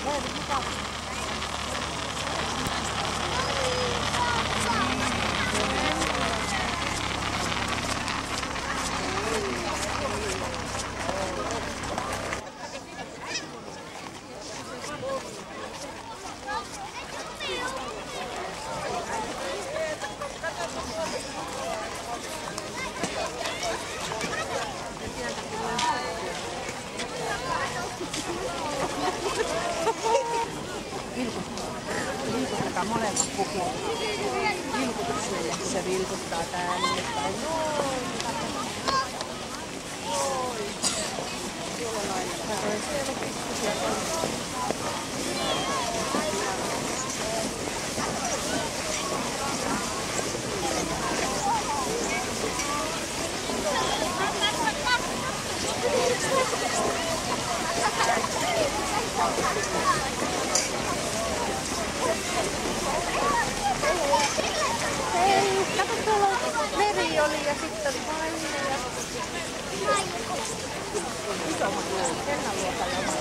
Vilkuttakaa molemmat pukua. Vilkutukselle se vilkuttaa tänne päin. Noin. Tuolla lailla. Katsoin siellä pikkusia. Hei, kato tuolla meri oli ja sitten oli paine ja isommat Hennaluokalla.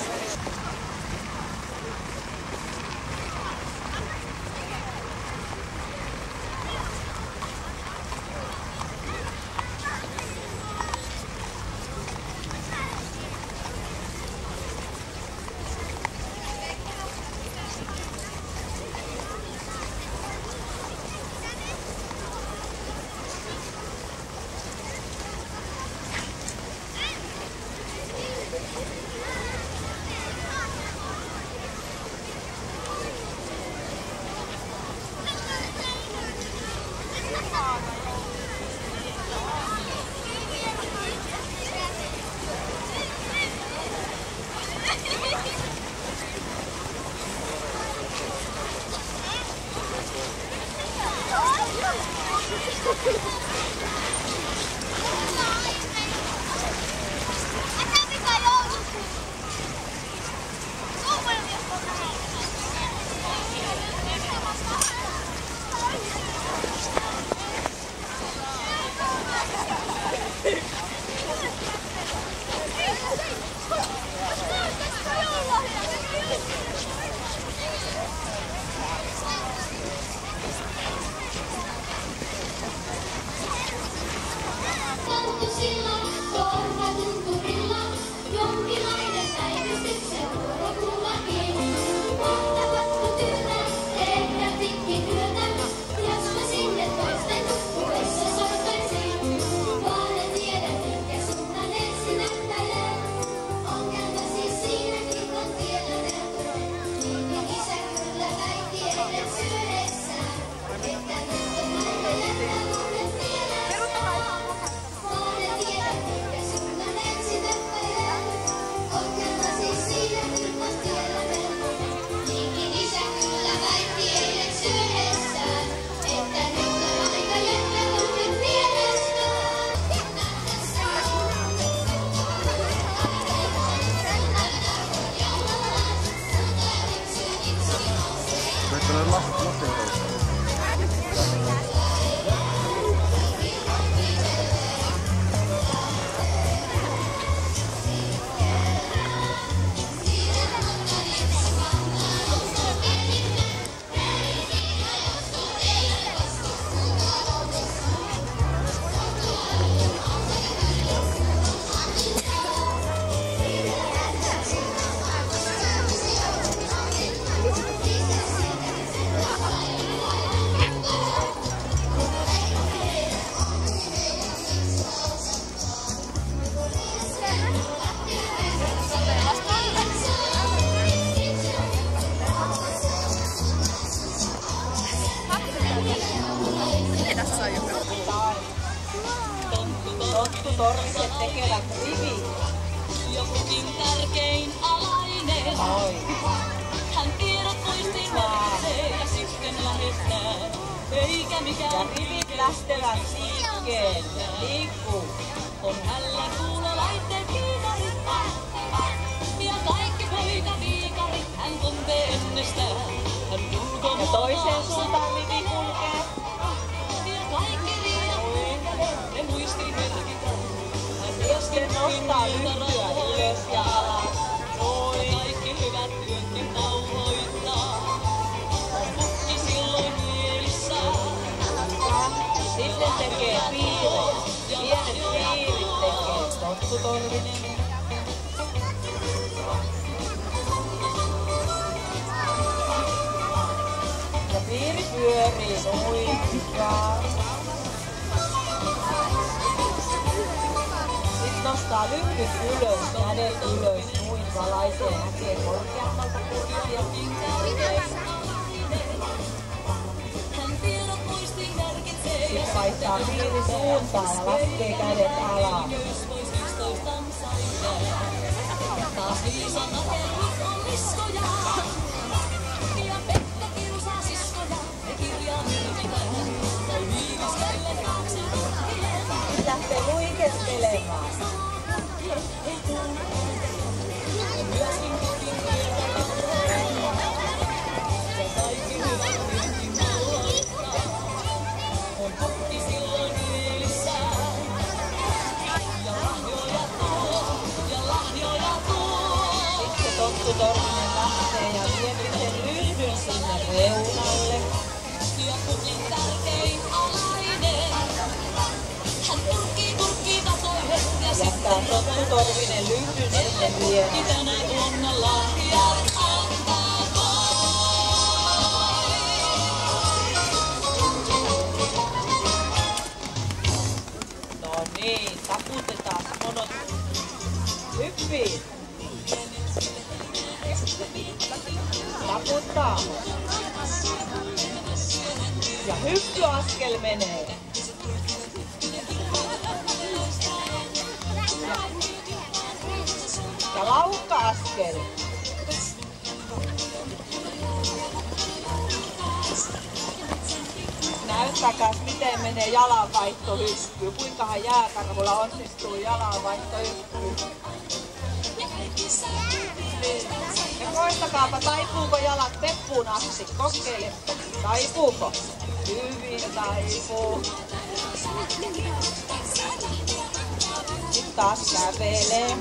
Torviset tekevät rivi. Jokukin tärkein alainen. Hän tiedot muistiin merkitsee ja sitten lähettää. Eikä mikään ja rivit lähtevät liikkeelle. Liikkuu. On hällä kuulolaitteet kiikarit. Ja kaikki poikaviikarit hän tuntee ennestään. Hän ulkomaan ja toiseen suuntaan rivi kulkee. Ja kaikki riidat ne muistiin merkitään. Sitten nostaa lyhtyä ylös ja alas. Kaikki hyvät työt Torvinen. Ja piiri pyörii noin. Sitten nostaa lyhyt ylös, kädet ylös, noin valaisee, näkee korkeammalta kurvia. Sitten vaihtaa piiri suuntaan ja laskee kädet alas. Taas viisana tervit on liskoja. Ja Pekka kiusaa siskoja. Ne kirjaa myrkitään. Tai viiviskelle taakse rohkeen. Lähtee luikeskelemaan. Ja myöskin kotiin vielä. Ja kaikki hyvä myrkin malloista. On pukki silloin mielissään. Ja lahjoja tuo. Ja lahjoja tuo. Sitten Tonttu Torvinen lähtee ja vie sen lyhdyn sinne reunalle. Ja pukin tärkein alainen. Hän turkkii tasoihin ja jättää Tonttu Torvinen lyhdyn sinne vielä. Tänä vuonna lahjat antaa No niin, taputetaan monot. Hyppii. Taputtaa. Ja hyppyaskel menee. Ja laukka-askel. Näyttäkääs miten menee jalanvaihtohyppy. Kuinkahan jääkarhulla onnistuu jalanvaihtohyppy. Ja koistakaapa, taipuuko jalat peppuun asti. Kokeilepa. Taipuuko? Hyvin taipuu. Sitten taas kävelee.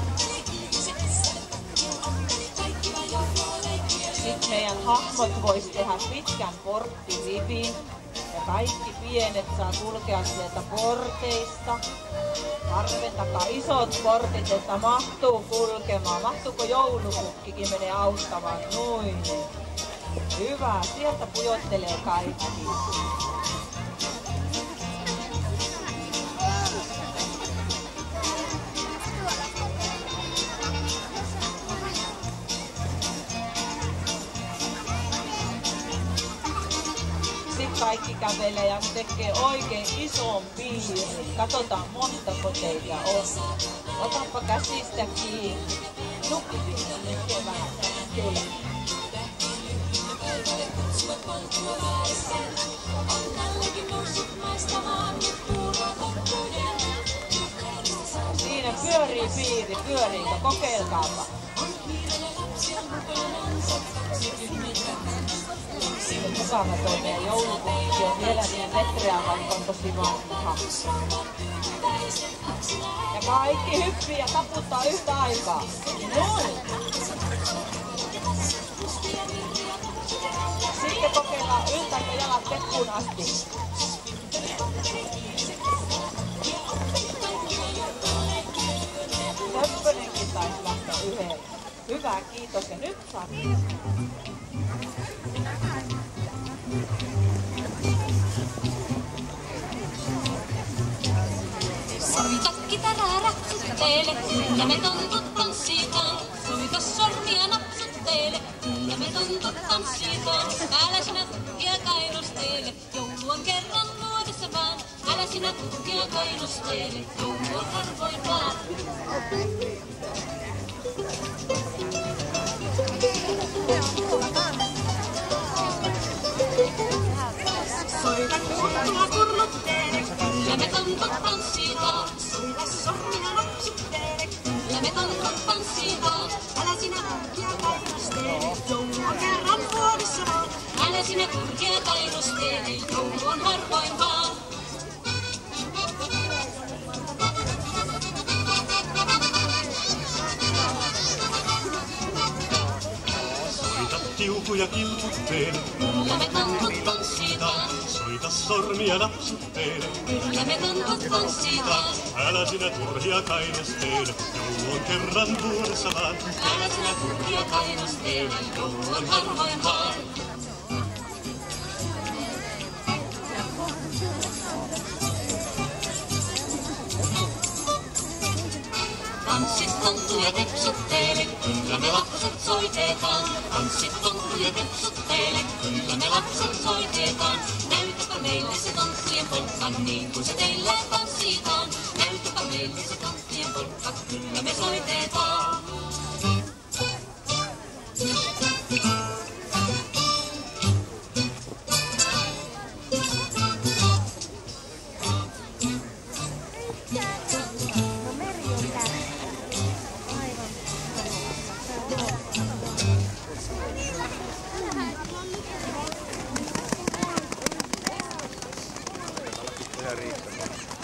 Sitten meidän hahmot vois tehdä pitkän porttirivin. Ja kaikki pienet saa kulkea sieltä porteista. Harven takaa isot portit, että mahtuu kulkemaan. Mahtuuko joulupukkikin menee auttamaan? Noin. Hyvä, sieltä pujottelee kaikki. Sitten kaikki kävelee ja tekee oikein ison piirin. Katsotaan montako teitä on. Otapa käsistä kiinni. Nukki nyt vähän. Kyllä. Siinä pyörii piiri, pyöriikö? Kokeilkaapa. Mukava toi meidän joulupukki on vielä niin vetreä, vaikka on tosi vanha. Ja kaikki hyppii ja taputtaa yhtä aikaa. Noin! Sitten kokeillaan yltääkö jalat peppuun asti. Töppönenkin taisi lähteä yhdellä. Hyvä, kiitos. Ja nyt saat. Soita kitaraa rapsutteele ja me tontut tanssitaan. Soita sormia napsutteele ja me tontut tanssitaan. Älä sinä tutkia kainostele, joulu on kerran vuodessa vaan. Älä sinä tutkia kainostele, joulu on harvoin vaan. Soita kuulua kurlutteele ja me tontut tanssitaan. Soita sormia napsutteele ja me tontut tanssitaan. Älä sinä tutkia kainostele, joulu on kerran vuodessa vaan. Älä sinä tutkia kainostele, joulu on harvoin vaan. Soita tiukuja kilputteelle, ja me tontut tanssitaan. Soita sormia napsutteile. Kyllä me tantot tanssitaan. Älä sinä turhia kainasteile. Joulu on kerran vuodessa vaan. Älä sinä turhia kainasteile. Joulu on harvoin vaan. Tanssit tonttuja tepsutteile, kyllä me lapset soitetaan. Tanssit tonttuja tepsutteile, kyllä me lapset soitetaan. Näytäpä meille se tanssien polkka, niin kuin se teillä tanssitaan. Näytäpä meille se tanssien polkka, kyllä me soitetaan. No meri on tärkeä. Aivan. Ihan riittävää.